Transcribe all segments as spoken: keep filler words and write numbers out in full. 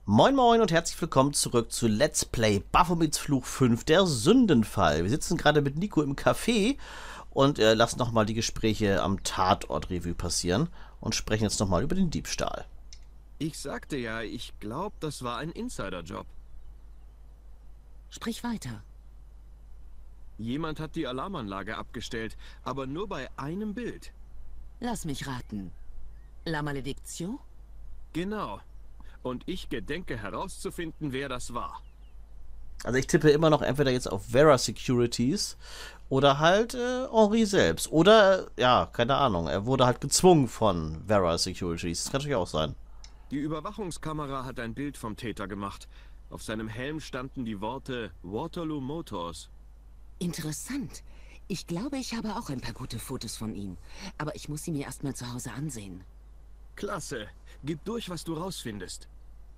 Moin Moin und herzlich willkommen zurück zu Let's Play Baphomets Fluch fünf, der Sündenfall. Wir sitzen gerade mit Nico im Café und äh, lassen nochmal die Gespräche am Tatort-Revue passieren und sprechen jetzt nochmal über den Diebstahl. Ich sagte ja, ich glaube, das war ein Insiderjob. Sprich weiter. Jemand hat die Alarmanlage abgestellt, aber nur bei einem Bild. Lass mich raten. La Maledictio? Genau. Und ich gedenke herauszufinden, wer das war. Also ich tippe immer noch entweder jetzt auf Vera Securities oder halt äh, Henri selbst. Oder, äh, ja, keine Ahnung, er wurde halt gezwungen von Vera Securities. Das kann natürlich auch sein. Die Überwachungskamera hat ein Bild vom Täter gemacht. Auf seinem Helm standen die Worte Waterloo Motors. Interessant. Ich glaube, ich habe auch ein paar gute Fotos von ihm. Aber ich muss sie mir erstmal zu Hause ansehen. Klasse. Gib durch, was du rausfindest.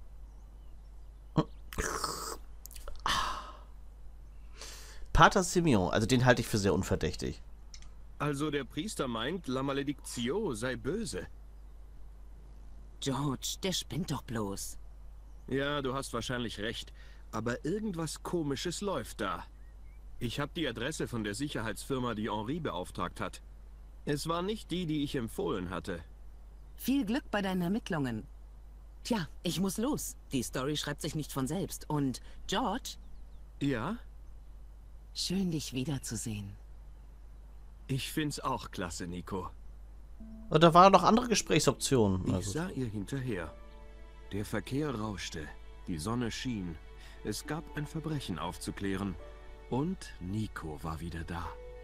Pater Simeon, also den halte ich für sehr unverdächtig. Also der Priester meint, La Maledictio sei böse. George, der spinnt doch bloß. Ja, du hast wahrscheinlich recht. Aber irgendwas Komisches läuft da. Ich habe die Adresse von der Sicherheitsfirma, die Henri beauftragt hat. Es war nicht die, die ich empfohlen hatte. Viel Glück bei deinen Ermittlungen. Tja, ich muss los. Die Story schreibt sich nicht von selbst. Und George? Ja? Schön, dich wiederzusehen. Ich find's auch klasse, Nico. Und da waren noch andere Gesprächsoptionen. Ich Also. sah ihr hinterher. Der Verkehr rauschte, die Sonne schien. Es gab ein Verbrechen aufzuklären. Und Nico war wieder da.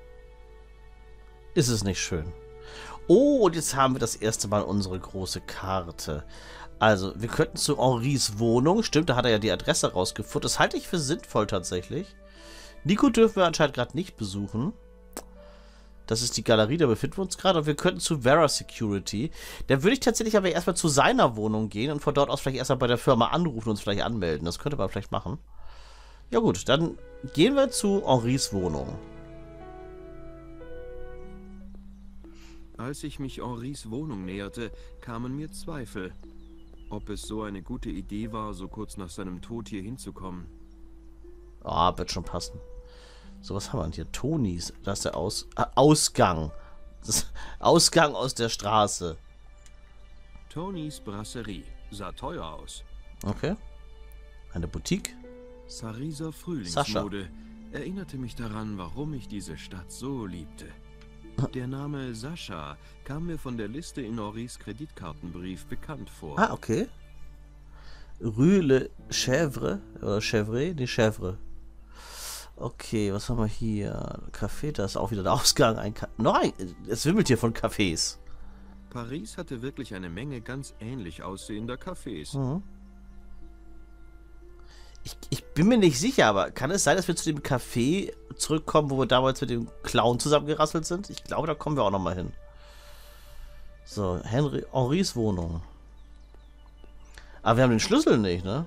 Ist es nicht schön? Oh, und jetzt haben wir das erste Mal unsere große Karte. Also, wir könnten zu Henris Wohnung. Stimmt, da hat er ja die Adresse rausgefunden. Das halte ich für sinnvoll tatsächlich. Nico dürfen wir anscheinend gerade nicht besuchen. Das ist die Galerie, da befinden wir uns gerade. Und wir könnten zu Vera Security. Da würde ich tatsächlich aber erstmal zu seiner Wohnung gehen und von dort aus vielleicht erstmal bei der Firma anrufen und uns vielleicht anmelden. Das könnte man vielleicht machen. Ja gut, dann gehen wir zu Henris Wohnung. Als ich mich Henris Wohnung näherte, kamen mir Zweifel. Ob es so eine gute Idee war, so kurz nach seinem Tod hier hinzukommen. Ah, wird schon passen. So, was haben wir denn hier? Tonys. Das ist der Aus äh, Ausgang. Das Ausgang aus der Straße. Tonys Brasserie. Sah teuer aus. Okay. Eine Boutique. Sariser Frühlingsmode. Erinnerte mich daran, warum ich diese Stadt so liebte. Der Name Sascha kam mir von der Liste in Henris Kreditkartenbrief bekannt vor. Ah, okay. Rue Le Chèvre. Oder Chèvre? Die Chèvre. Okay, was haben wir hier? Café, da ist auch wieder der Ausgang. Ein Ka noch ein. Es wimmelt hier von Cafés. Paris hatte wirklich eine Menge ganz ähnlich aussehender Cafés. Mhm. Ich, ich bin mir nicht sicher, aber kann es sein, dass wir zu dem Café zurückkommen, wo wir damals mit dem Clown zusammengerasselt sind? Ich glaube, da kommen wir auch noch mal hin. So, Henry, Henris Wohnung. Aber wir haben den Schlüssel nicht, ne?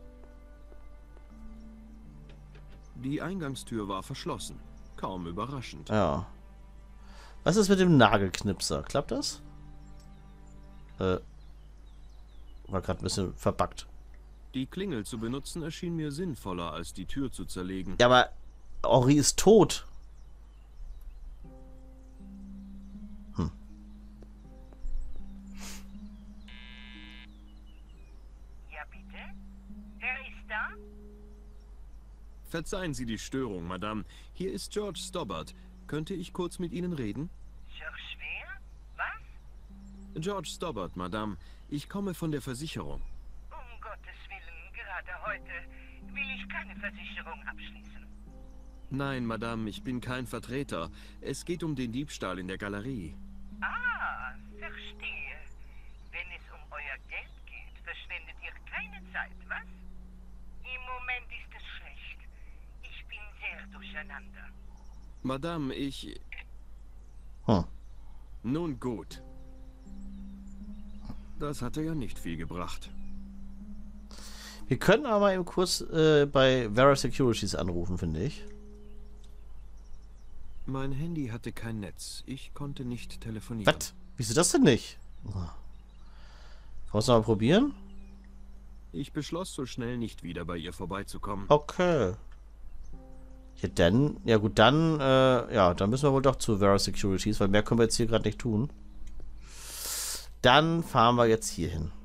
Die Eingangstür war verschlossen. Kaum überraschend. Ja. Was ist mit dem Nagelknipser? Klappt das? Äh. War gerade ein bisschen verbuggt. Die Klingel zu benutzen erschien mir sinnvoller, als die Tür zu zerlegen. Ja, aber Henri ist tot. Hm. Ja, bitte? Wer ist da? Verzeihen Sie die Störung, Madame. Hier ist George Stobbart. Könnte ich kurz mit Ihnen reden? George wer? Was? George Stobbart, Madame. Ich komme von der Versicherung. Um Gottes Willen, gerade heute will ich keine Versicherung abschließen. Nein, Madame, ich bin kein Vertreter. Es geht um den Diebstahl in der Galerie. Ah, verstehe. Wenn es um euer Geld geht, verschwendet ihr keine Zeit, was? Im Moment ist es schlecht. Ich bin sehr durcheinander. Madame, ich... Hm. Nun gut. Das hatte ja nicht viel gebracht. Wir können aber mal eben kurz äh, bei Vera Securities anrufen, finde ich. Mein Handy hatte kein Netz. Ich konnte nicht telefonieren. Was? Wieso das denn nicht? Wollen wir es mal probieren? Ich beschloss, so schnell nicht wieder bei ihr vorbeizukommen. Okay. Ja, dann, ja gut, dann, äh, ja, dann müssen wir wohl doch zu Vera Securities, weil mehr können wir jetzt hier gerade nicht tun. Dann fahren wir jetzt hier hin.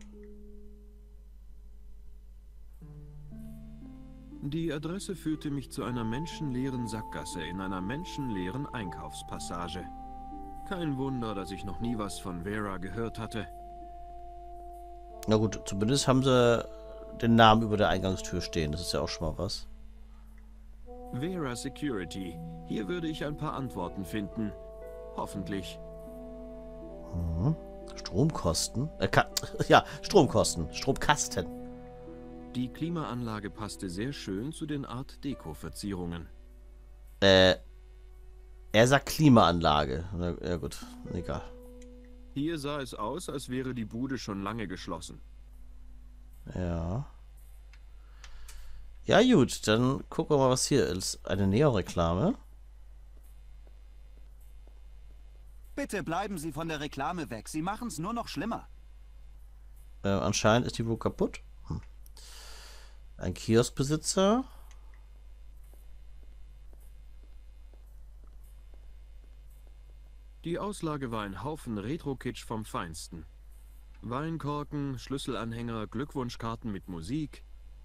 Die Adresse führte mich zu einer menschenleeren Sackgasse in einer menschenleeren Einkaufspassage. Kein Wunder, dass ich noch nie was von Vera gehört hatte. Na gut, zumindest haben sie den Namen über der Eingangstür stehen. Das ist ja auch schon mal was. Vera Security. Hier würde ich ein paar Antworten finden. Hoffentlich. Mhm. Stromkosten? Äh, ja, Stromkosten. Stromkasten. Die Klimaanlage passte sehr schön zu den Art Deko-Verzierungen. Äh, er sagt Klimaanlage. Na, ja gut, egal. Hier sah es aus, als wäre die Bude schon lange geschlossen. Ja. Ja gut, dann gucken wir mal, was hier ist. Eine Neonreklame. Bitte bleiben Sie von der Reklame weg. Sie machen es nur noch schlimmer. Äh, anscheinend ist die wohl kaputt. Hm. Ein Kioskbesitzer. Die Auslage war ein Haufen Retro-Kitsch vom Feinsten. Weinkorken, Schlüsselanhänger, Glückwunschkarten mit Musik.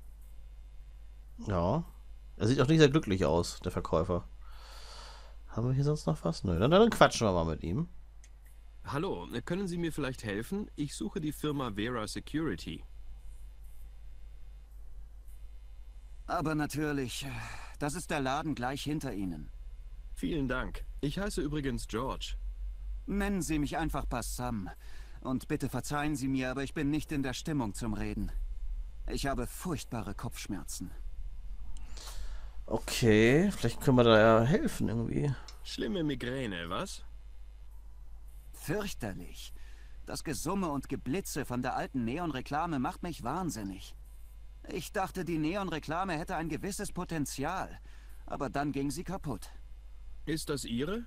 Ja. Er sieht auch nicht sehr glücklich aus, der Verkäufer. Haben wir hier sonst noch was? Nö, dann, dann quatschen wir mal mit ihm. Hallo, können Sie mir vielleicht helfen? Ich suche die Firma Vera Security. Aber natürlich, das ist der Laden gleich hinter Ihnen. Vielen Dank. Ich heiße übrigens George. Nennen Sie mich einfach Bassam. Und bitte verzeihen Sie mir, aber ich bin nicht in der Stimmung zum Reden. Ich habe furchtbare Kopfschmerzen. Okay, vielleicht können wir da ja helfen irgendwie. Schlimme Migräne, was? Fürchterlich. Das Gesumme und Geblitze von der alten Neonreklame macht mich wahnsinnig. Ich dachte, die Neonreklame hätte ein gewisses Potenzial. Aber dann ging sie kaputt. Ist das Ihre?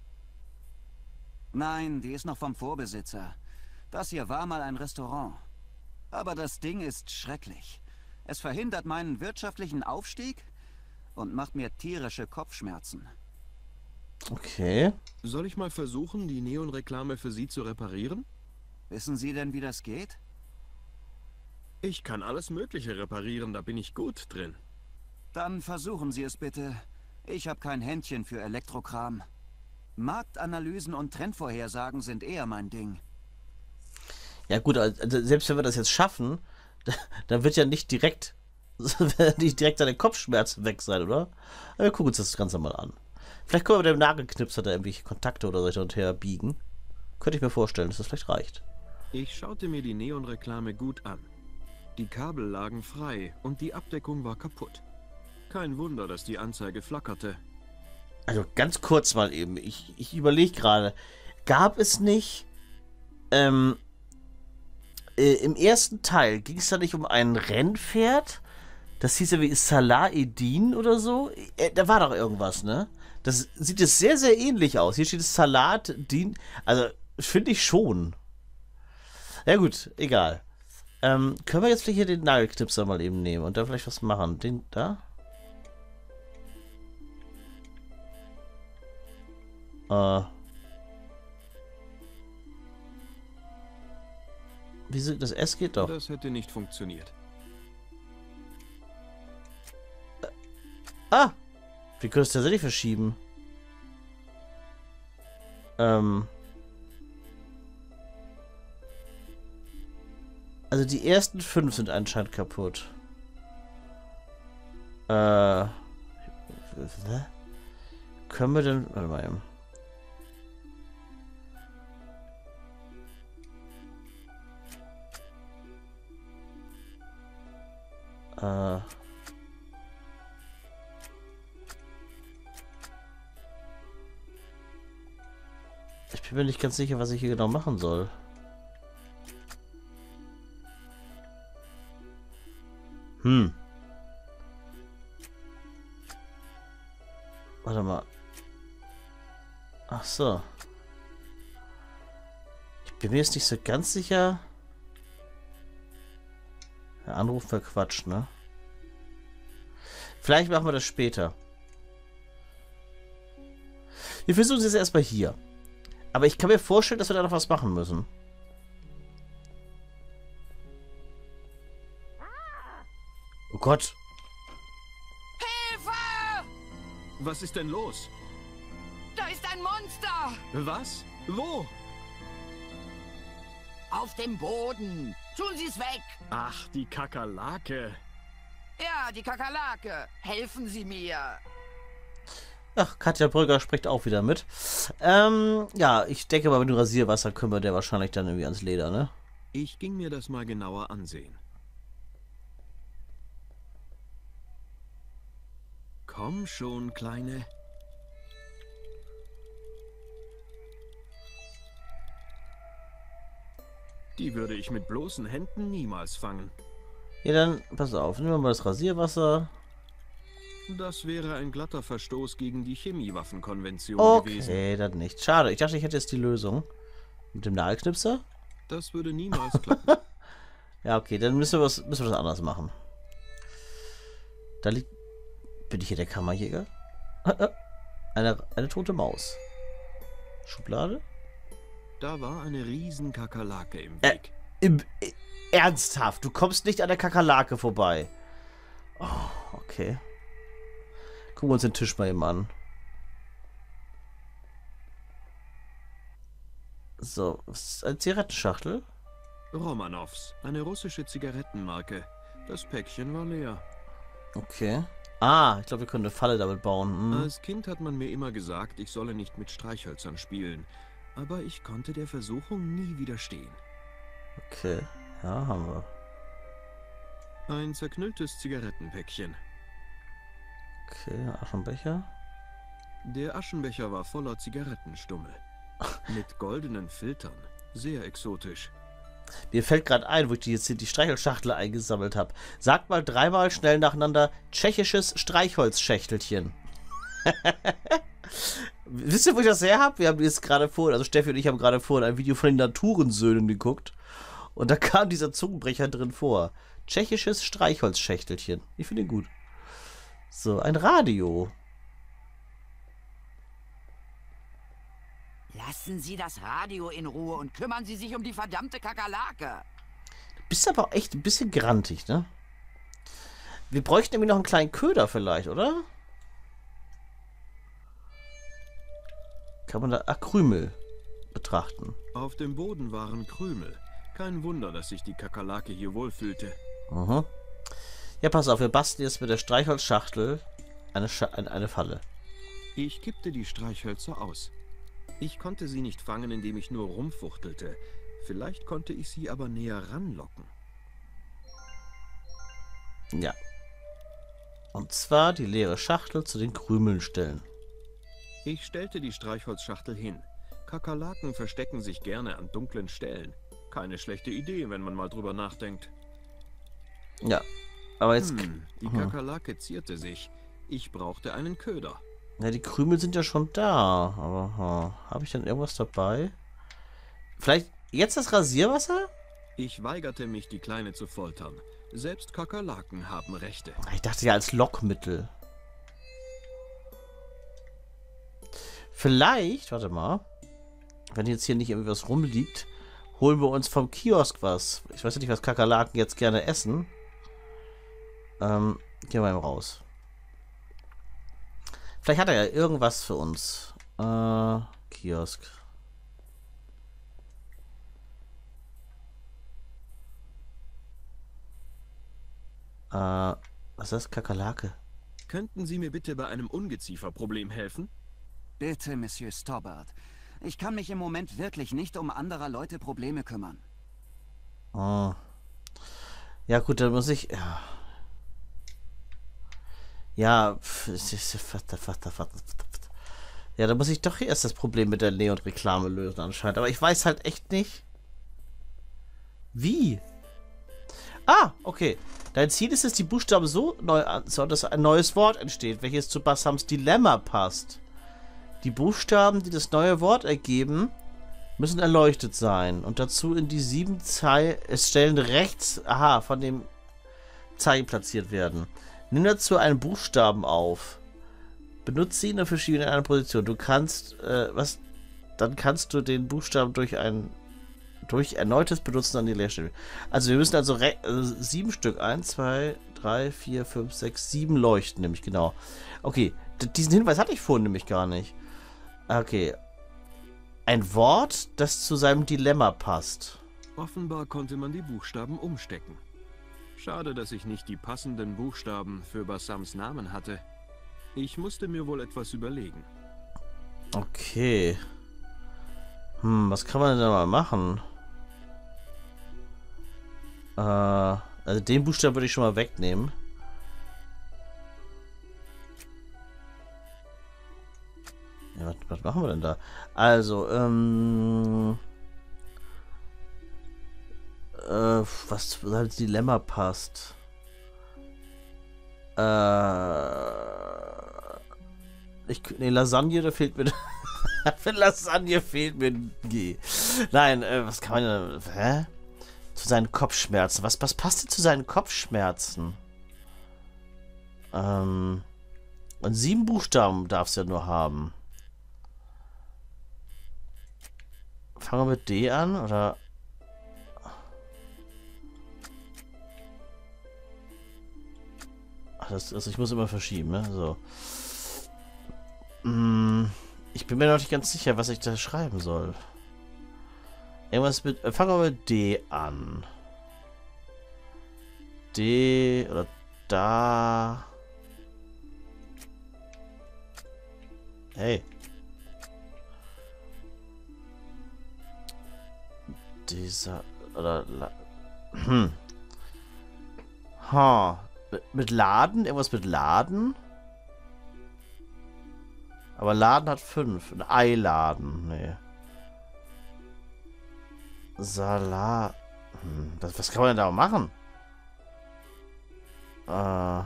Nein, die ist noch vom Vorbesitzer. Das hier war mal ein Restaurant. Aber das Ding ist schrecklich. Es verhindert meinen wirtschaftlichen Aufstieg und macht mir tierische Kopfschmerzen. Okay. Soll ich mal versuchen, die Neonreklame für Sie zu reparieren? Wissen Sie denn, wie das geht? Ich kann alles Mögliche reparieren, da bin ich gut drin. Dann versuchen Sie es bitte. Ich habe kein Händchen für Elektrokram. Marktanalysen und Trendvorhersagen sind eher mein Ding. Ja gut, also selbst wenn wir das jetzt schaffen, dann wird ja nicht direkt, nicht direkt seine Kopfschmerzen weg sein, oder? Aber wir gucken uns das Ganze mal an. Vielleicht können wir mit dem Nagelknipser da irgendwelche Kontakte oder so hin und her biegen. Könnte ich mir vorstellen, dass das vielleicht reicht. Ich schaute mir die Neonreklame gut an. Die Kabel lagen frei und die Abdeckung war kaputt. Kein Wunder, dass die Anzeige flackerte. Also ganz kurz mal eben, ich, ich überlege gerade, gab es nicht, ähm, äh, im ersten Teil, ging es da nicht um ein Rennpferd? Das hieß ja wie Salah Eddin oder so? Äh, da war doch irgendwas, ne? Das sieht jetzt sehr, sehr ähnlich aus. Hier steht Salat Din, also finde ich schon. Ja gut, egal. Ähm, können wir jetzt vielleicht hier den Nagelknipser mal eben nehmen und da vielleicht was machen? Den da? Äh. Wieso? Das S geht doch. Das hätte nicht funktioniert. Ah! Wie könntest du tatsächlich verschieben? Ähm. Also die ersten fünf sind anscheinend kaputt. Äh. Können wir denn. Warte mal eben. Äh. Ich bin mir nicht ganz sicher, was ich hier genau machen soll. Hm. Warte mal. Ach so. Ich bin mir jetzt nicht so ganz sicher. Der Anruf wäre Quatsch, ne? Vielleicht machen wir das später. Wir versuchen es jetzt erstmal hier. Aber ich kann mir vorstellen, dass wir da noch was machen müssen. Oh Gott. Hilfe! Was ist denn los? Da ist ein Monster! Was? Wo? Auf dem Boden! Tun Sie es weg! Ach, die Kakerlake. Ja, die Kakerlake! Helfen Sie mir! Ach, Katja Brügger spricht auch wieder mit. Ähm, ja, ich denke mal, mit dem Rasierwasser können wir der wahrscheinlich dann irgendwie ans Leder, ne? Ich ging mir das mal genauer ansehen. Komm schon, Kleine. Die würde ich mit bloßen Händen niemals fangen. Ja, dann, pass auf, nehmen wir mal das Rasierwasser. Das wäre ein glatter Verstoß gegen die Chemiewaffenkonvention gewesen. Okay, dann nicht. Schade, ich dachte, ich hätte jetzt die Lösung. Mit dem Nagelknipser? Das würde niemals klappen. Ja, okay, dann müssen wir was, müssen wir das anders machen. Da liegt... Bin ich hier der Kammerjäger? Eine, eine tote Maus. Schublade? Da war eine riesen Kakerlake im Äh, Weg. im, äh, ernsthaft, du kommst nicht an der Kakerlake vorbei. Oh, okay. Gucken wir uns den Tisch mal eben an. So, was ist eine Zigarettenschachtel? Romanovs, eine russische Zigarettenmarke. Das Päckchen war leer. Okay. Ah, ich glaube, wir können eine Falle damit bauen. Hm. Als Kind hat man mir immer gesagt, ich solle nicht mit Streichhölzern spielen. Aber ich konnte der Versuchung nie widerstehen. Okay, ja, haben wir. Ein zerknülltes Zigarettenpäckchen. Okay, Aschenbecher. Der Aschenbecher war voller Zigarettenstummel. Mit goldenen Filtern. Sehr exotisch. Mir fällt gerade ein, wo ich die jetzt die Streichholzschachtel eingesammelt habe. Sagt mal dreimal schnell nacheinander tschechisches Streichholzschächtelchen. Wisst ihr, wo ich das her habe? Wir haben jetzt gerade vorhin, also Steffi und ich haben gerade vorhin ein Video von den Naturensöhnen geguckt. Und da kam dieser Zungenbrecher drin vor. Tschechisches Streichholzschächtelchen. Ich finde ihn gut. So, ein Radio. Lassen Sie das Radio in Ruhe und kümmern Sie sich um die verdammte Kakerlake. Du bist aber auch echt ein bisschen grantig, ne? Wir bräuchten irgendwie noch einen kleinen Köder vielleicht, oder? Kann man da Krümel betrachten? Auf dem Boden waren Krümel. Kein Wunder, dass sich die Kakerlake hier wohlfühlte. Mhm. Ja, pass auf, wir basteln jetzt mit der Streichholzschachtel eine, Scha eine, eine Falle. Ich kippte die Streichhölzer aus. Ich konnte sie nicht fangen, indem ich nur rumfuchtelte. Vielleicht konnte ich sie aber näher ranlocken. Ja. Und zwar die leere Schachtel zu den Krümeln stellen. Ich stellte die Streichholzschachtel hin. Kakerlaken verstecken sich gerne an dunklen Stellen. Keine schlechte Idee, wenn man mal drüber nachdenkt. Ja, aber jetzt... Hm, die Kakerlake zierte sich. Ich brauchte einen Köder. Ja, die Krümel sind ja schon da. Aber hm, habe ich denn irgendwas dabei? Vielleicht jetzt das Rasierwasser? Ich weigerte mich, die Kleine zu foltern. Selbst Kakerlaken haben Rechte. Ich dachte ja als Lockmittel. Vielleicht, warte mal, wenn jetzt hier nicht irgendwie was rumliegt, holen wir uns vom Kiosk was. Ich weiß ja nicht, was Kakerlaken jetzt gerne essen. Ähm, gehen wir mal raus. Vielleicht hat er ja irgendwas für uns. Äh, Kiosk. Äh, was ist das? Kakerlake? Könnten Sie mir bitte bei einem Ungezieferproblem helfen? Bitte, Monsieur Stobbart. Ich kann mich im Moment wirklich nicht um anderer Leute Probleme kümmern. Oh. Ja gut, dann muss ich... Ja, ja, ja, da muss ich doch erst das Problem mit der Neon-Reklame lösen anscheinend. Aber ich weiß halt echt nicht, wie. Ah, okay. Dein Ziel ist es, die Buchstaben so neu anzuhören, dass ein neues Wort entsteht, welches zu Bassams Dilemma passt. Die Buchstaben, die das neue Wort ergeben, müssen erleuchtet sein. Und dazu in die sieben Zeilen, es stellen rechts, aha, von dem Zeichen platziert werden. Nimm dazu einen Buchstaben auf. Benutze ihn in verschiedenen einer Position. Du kannst, äh, was? Dann kannst du den Buchstaben durch ein durch erneutes Benutzen an die Leerstelle. Also wir müssen also äh, sieben Stück. Eins, zwei, drei, vier, fünf, sechs, sieben leuchten, nämlich genau. Okay, D diesen Hinweis hatte ich vorhin nämlich gar nicht. Okay. Ein Wort, das zu seinem Dilemma passt. Offenbar konnte man die Buchstaben umstecken. Schade, dass ich nicht die passenden Buchstaben für Bassams Namen hatte. Ich musste mir wohl etwas überlegen. Okay. Hm, was kann man denn da mal machen? Äh, also den Buchstaben würde ich schon mal wegnehmen. Ja, was, was machen wir denn da? Also, ähm... Äh, was zu seinem Dilemma passt. Äh... Ich, nee, Lasagne, da fehlt mir... Für Lasagne fehlt mir ein G. Nein, äh, was kann man denn... Hä? Zu seinen Kopfschmerzen. Was, was passt denn zu seinen Kopfschmerzen? Ähm... Und sieben Buchstaben darf es ja nur haben. Fangen wir mit D an, oder... Ach, das, also ich muss immer verschieben, ne? So. Hm, ich bin mir noch nicht ganz sicher, was ich da schreiben soll. Irgendwas mit... Äh, fangen wir mit D an. D... Oder da... Hey. Dieser... Oder... La hm. Ha. Mit, mit Laden? Irgendwas mit Laden? Aber Laden hat fünf. Ein Eiladen. Nee. Salat. Hm. Was, was kann man denn da machen? Äh...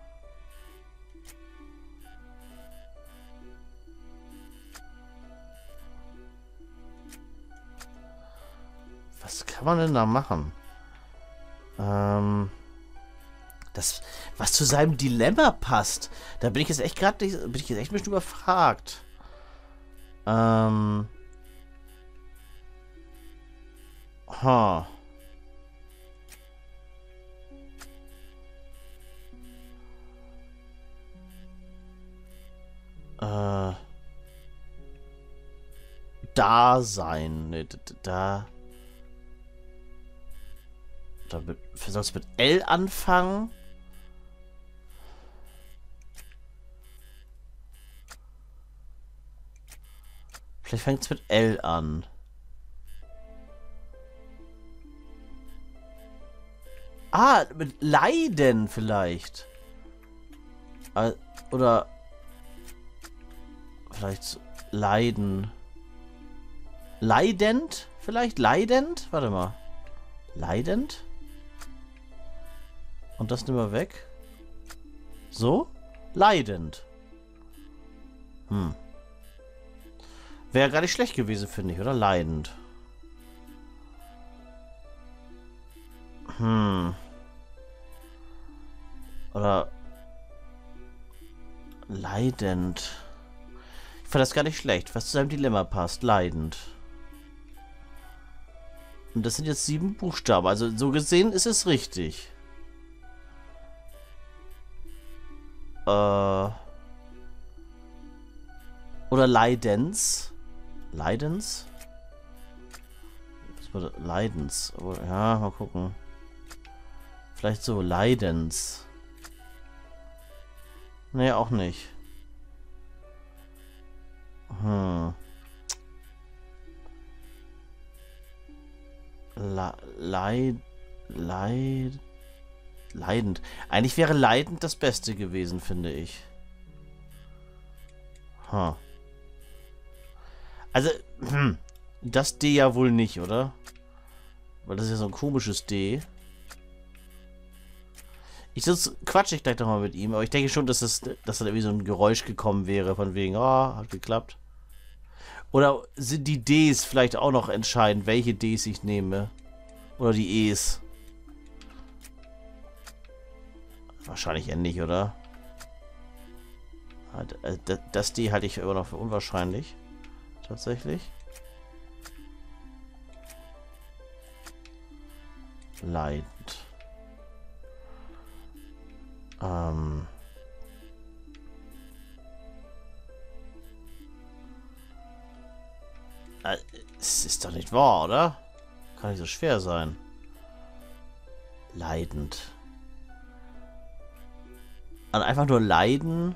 Was kann man denn da machen? Ähm, das, was zu seinem Dilemma passt. Da bin ich jetzt echt gerade, bin ich jetzt echt ein bisschen überfragt. Ähm, ha. Äh, Dasein. Ne, da. Damit, soll es mit L anfangen? Vielleicht fängt es mit L an. Ah, mit Leiden vielleicht. Oder vielleicht Leiden. Leidend? Vielleicht leidend? Warte mal. Leidend? Und das nehmen wir weg. So? Leidend. Hm. Wäre gar nicht schlecht gewesen, finde ich, oder? Leidend. Hm. Oder... Leidend. Ich fand das gar nicht schlecht, was zu seinem Dilemma passt. Leidend. Und das sind jetzt sieben Buchstaben. Also so gesehen ist es richtig. Äh... Oder Leidens. Leidens? Leidens. Ja, mal gucken. Vielleicht so, Leidens. Nee, auch nicht. Hm. La Leid... Leid... Leidend. Eigentlich wäre leidend das Beste gewesen, finde ich. Huh. Also, hm, das D ja wohl nicht, oder? Weil das ist ja so ein komisches D. Ich sonst quatsche ich gleich nochmal mit ihm, aber ich denke schon, dass das, dass da irgendwie so ein Geräusch gekommen wäre, von wegen, oh, hat geklappt. Oder sind die Ds vielleicht auch noch entscheidend, welche Ds ich nehme? Oder die Es? wahrscheinlich eher nicht, oder? Das die halte ich immer noch für unwahrscheinlich. Tatsächlich. Leidend. Ähm. Es ist doch nicht wahr, oder? Kann nicht so schwer sein. Leidend. Und einfach nur leiden.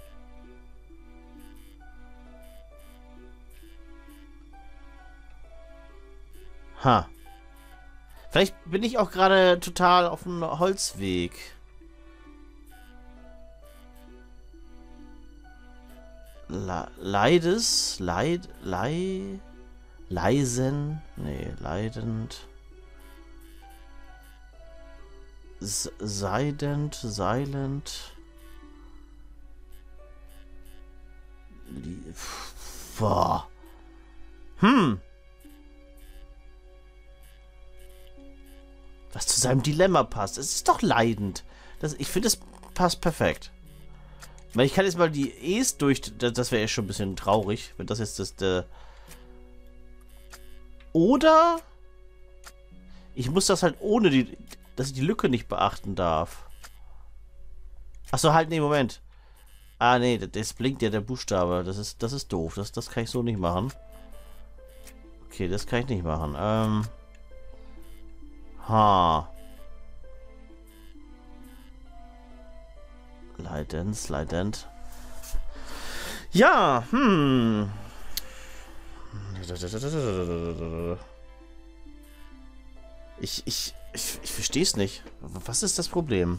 Ha. Vielleicht bin ich auch gerade total auf dem Holzweg. Le Leides? Leid? Lei? Leisen? Nee, leidend. S seidend? Silent? Boah. Hm. Was zu seinem Dilemma passt. Es ist doch leidend. Das, ich finde, es passt perfekt. Weil ich kann jetzt mal die E's durch... Das wäre ja schon ein bisschen traurig, wenn das jetzt das... Der Oder... Ich muss das halt ohne die... Dass ich die Lücke nicht beachten darf. Achso, halt, nee, Moment. Ah, nee, das blinkt ja der Buchstabe. Das ist, das ist doof. Das, das kann ich so nicht machen. Okay, das kann ich nicht machen. Ähm... Ha. Leidens, leidend. Ja, hm. Ich, ich, ich, ich verstehe es nicht. Was ist das Problem?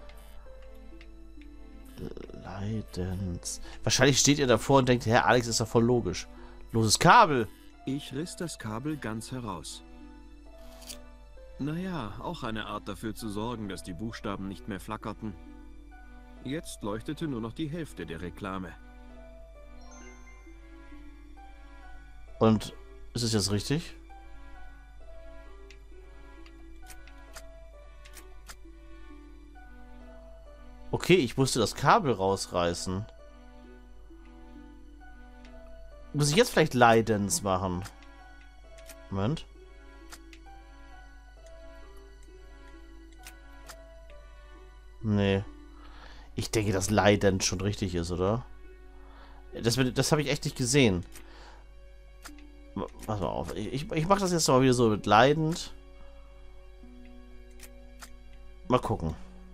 Leidens. Wahrscheinlich steht ihr davor und denkt, Herr Alex, ist doch voll logisch. Loses Kabel. Ich riss das Kabel ganz heraus. Naja, auch eine Art dafür zu sorgen, dass die Buchstaben nicht mehr flackerten. Jetzt leuchtete nur noch die Hälfte der Reklame. Und ist es jetzt richtig? Okay, ich musste das Kabel rausreißen. Muss ich jetzt vielleicht Leidens machen? Moment. Nee. Ich denke, dass Leidend schon richtig ist, oder? Das, das habe ich echt nicht gesehen. Pass mal auf. Ich, ich mache das jetzt mal wieder so mit Leidend. Mal gucken.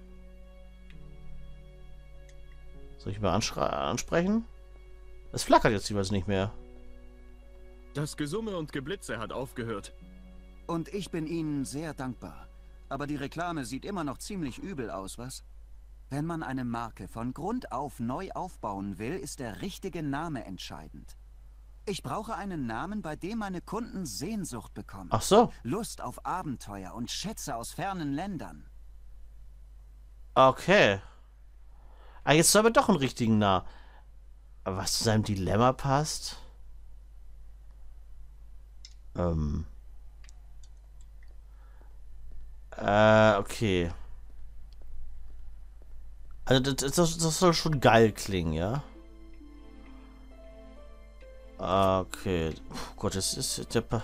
Soll ich mal ansprechen? Es flackert jetzt jeweils nicht mehr. Das Gesumme und Geblitze hat aufgehört. Und ich bin Ihnen sehr dankbar. Aber die Reklame sieht immer noch ziemlich übel aus, was? Wenn man eine Marke von Grund auf neu aufbauen will, ist der richtige Name entscheidend. Ich brauche einen Namen, bei dem meine Kunden Sehnsucht bekommen. Ach so. Lust auf Abenteuer und Schätze aus fernen Ländern. Okay. Ah, jetzt soll aber doch einen richtigen Namen. Aber was zu seinem Dilemma passt? Ähm. Äh, okay. Also das, das, das soll schon geil klingen, ja? Okay. Oh Gott, das ist der...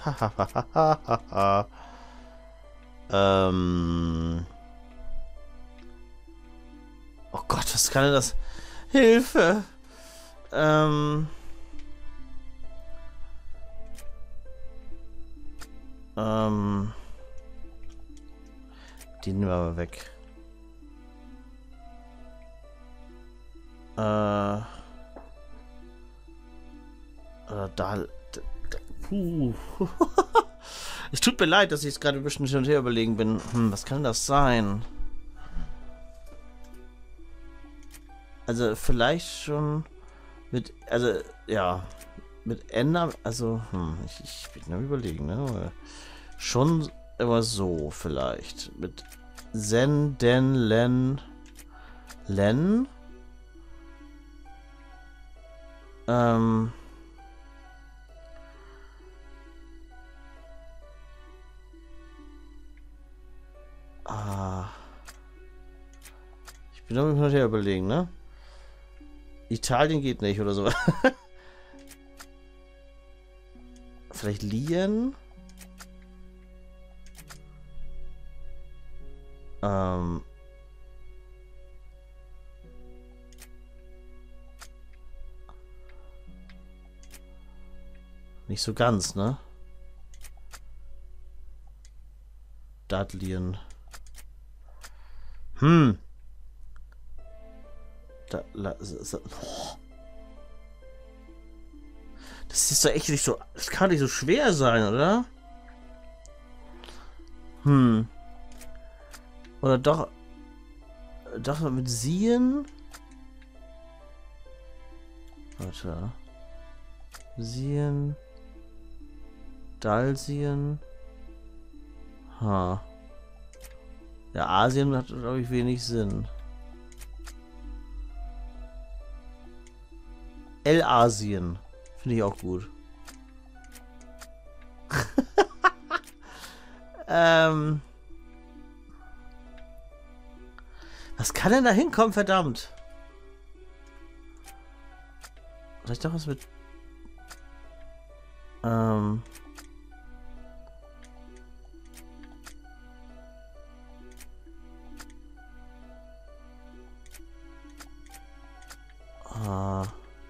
ähm... Oh Gott, was kann denn das? Hilfe! Ähm... Ähm... Die nehmen wir mal weg. Äh... Oder da... da puh. Es tut mir leid, dass ich jetzt gerade ein bisschen hin und her überlegen bin. Hm, was kann das sein? Also vielleicht schon mit... Also, ja... Mit Ender... Also, hm, ich, ich bin am Überlegen, ne? Schon immer so vielleicht. Mit Zen, Den, Len... Len? Ähm... Ah. Ich bin noch hin und her überlegen, ne? Italien geht nicht oder so. Vielleicht Lien? Ähm. Nicht so ganz, ne? Dadlien. Hm. Da, la, so, oh. Das ist doch echt nicht so. Das kann nicht so schwer sein, oder? Hm. Oder doch. Doch mit Sien? Warte. Sien. Dalsien. Ha. Ja, Asien hat, glaube ich, wenig Sinn. El-Asien. Finde ich auch gut. ähm. Was kann denn da hinkommen, verdammt? Vielleicht doch was mit... Ähm... Ah...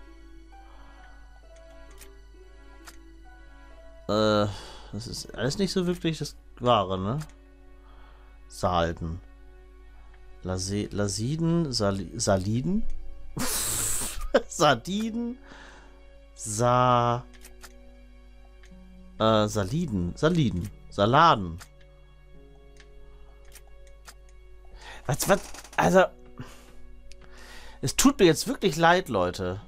Äh... Das ist alles nicht so wirklich das Wahre, ne? Salden. Lase Lasiden, Sal Saliden, Sardinen, Sa äh, Saliden, Saliden, Saladen. Was, was, also, es tut mir jetzt wirklich leid, Leute.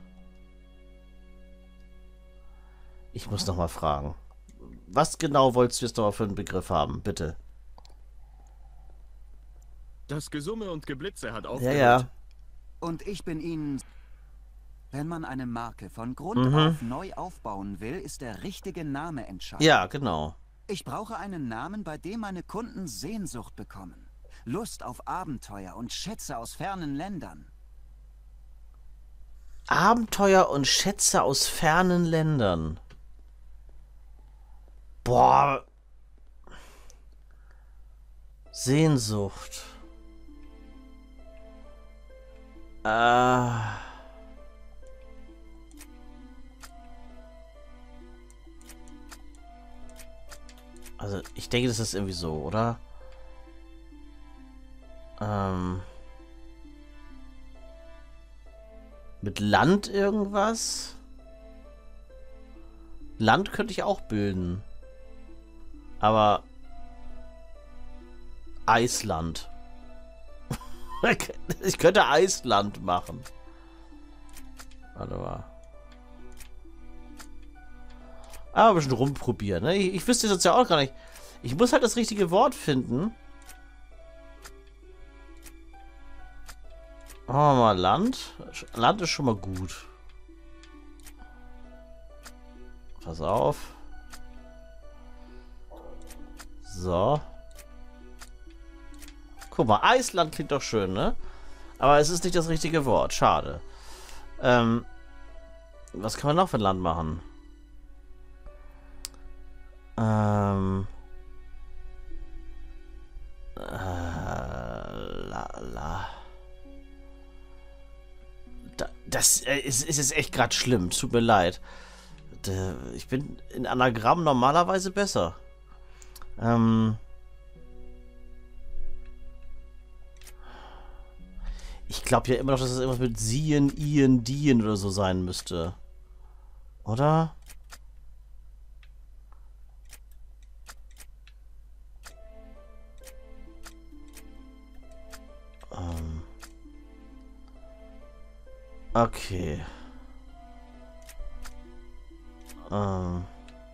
Ich muss noch mal fragen. Was genau wolltest du jetzt noch mal für einen Begriff haben, bitte? Das Gesumme und Geblitze hat Ja, aufgehört. ja. Und ich bin Ihnen... Wenn man eine Marke von Grund Mhm. auf neu aufbauen will, ist der richtige Name entscheidend. Ja, genau. Ich brauche einen Namen, bei dem meine Kunden Sehnsucht bekommen. Lust auf Abenteuer und Schätze aus fernen Ländern. Abenteuer und Schätze aus fernen Ländern. Boah. Sehnsucht. Äh. Also, ich denke, das ist irgendwie so, oder? Ähm. Mit Land irgendwas? Land könnte ich auch bilden. Aber Eisland. Ich könnte Eisland machen. Warte mal. Aber ein bisschen rumprobieren. Ne? Ich, ich wüsste jetzt ja auch gar nicht. Ich muss halt das richtige Wort finden. Machen wir mal Land. Land ist schon mal gut. Pass auf. So. Guck mal, Eisland klingt doch schön, ne? Aber es ist nicht das richtige Wort. Schade. Ähm, was kann man noch für ein Land machen? Ähm. Äh, la, la. Da, das äh, ist, ist jetzt echt gerade schlimm. Tut mir leid. Da, ich bin in Anagramm normalerweise besser. Ähm. Ich glaube ja immer noch, dass es irgendwas mit Sien, Ien, Dien oder so sein müsste. Oder? Ähm. Okay. Ähm.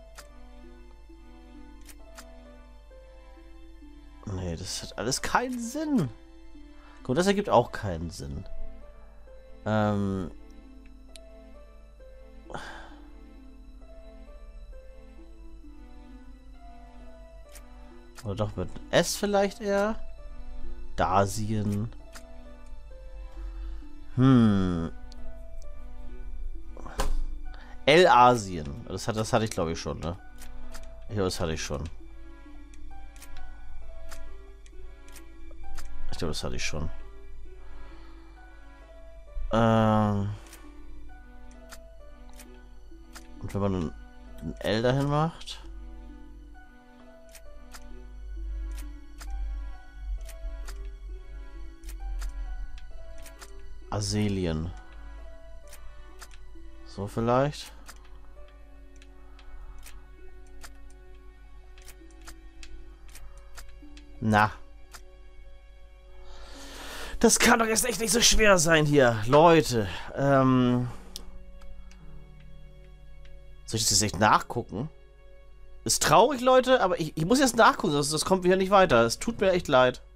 Nee, das hat alles keinen Sinn. Guck, das ergibt auch keinen Sinn. Ähm. Oder doch mit S vielleicht eher? Dasien. Hm. El-Asien. Das, hat, das hatte ich, glaube ich, schon, ne? Ich glaube, das hatte ich schon. Ich glaube, das hatte ich schon. Ähm. Und wenn man ein, ein L dahin macht. Aselien. So vielleicht. Na. Das kann doch jetzt echt nicht so schwer sein hier. Leute. Ähm. Soll ich das echt nachgucken? Ist traurig, Leute, aber ich, ich muss jetzt nachgucken, das, das kommt wieder nicht weiter. Es tut mir echt leid.